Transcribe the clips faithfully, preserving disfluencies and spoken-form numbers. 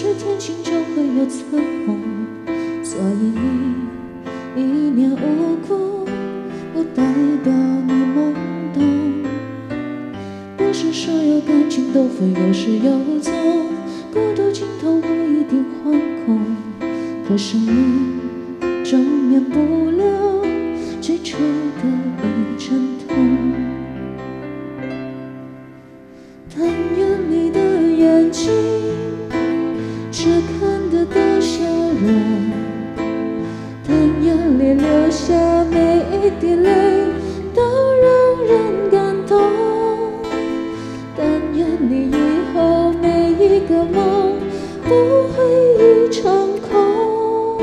是天晴就会有彩虹，所以你一念无故，不代表你懵懂。不是所有感情都会有始有终，孤独尽头不一定惶恐，可生命终免不了最初的一阵痛。但愿你的眼睛只看得到笑容，但眼里流下每一滴泪都让人感动，但愿你以后每一个梦不会一场空。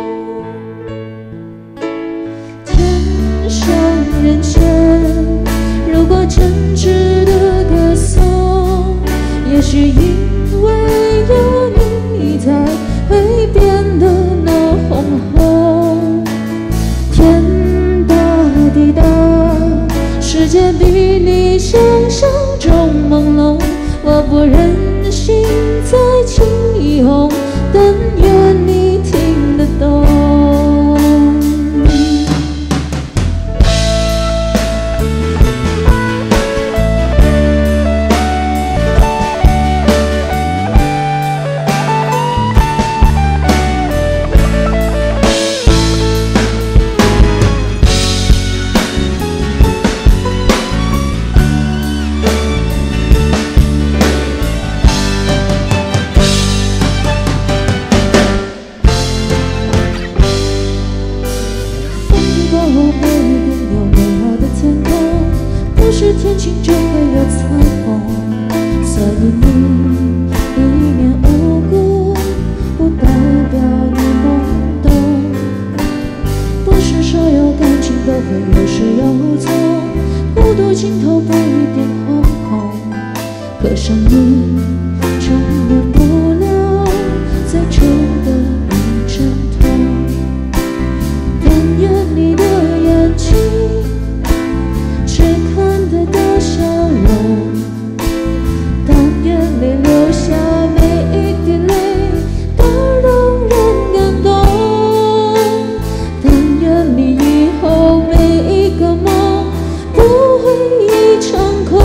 天上人间，如果真值得歌颂，也许因为有你在，会变得那红红。天大地大，世界比你想象中朦胧，我不忍心再起哄，但愿你听得懂。不是天晴就会有彩虹，所以你一念无故，不代表你懵懂。不是所有感情都会有始有终，孤独尽头不一定惶恐，可生命终免不了最初的一阵痛。但愿你的眼睛只看得到笑容，但眼里流下每一滴泪都让人感动，但愿你以后每一个梦不会一场空。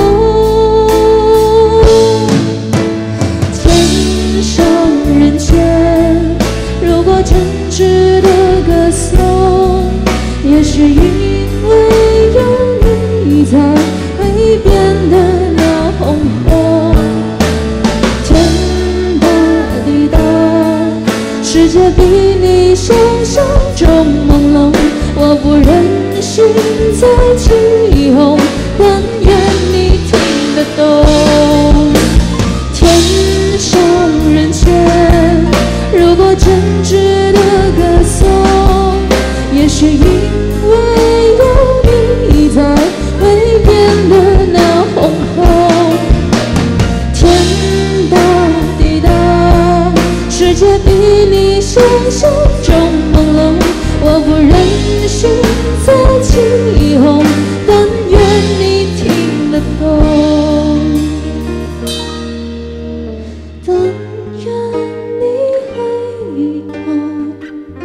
天上人间，如果真值得歌颂，也许因为有你在，会变得那红红。天大地大，世界比你想象中朦胧，我不忍心再起哄，但愿你听得懂。天上人间，如果真值得歌颂，也许因为有你在，会变得那红红。天大地大，世界比你想象中朦胧，我不忍心再起哄，但愿你听得懂，但愿你会懂，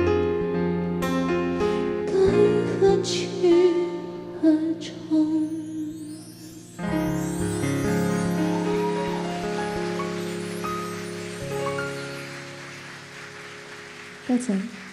该何去何从。 歌词。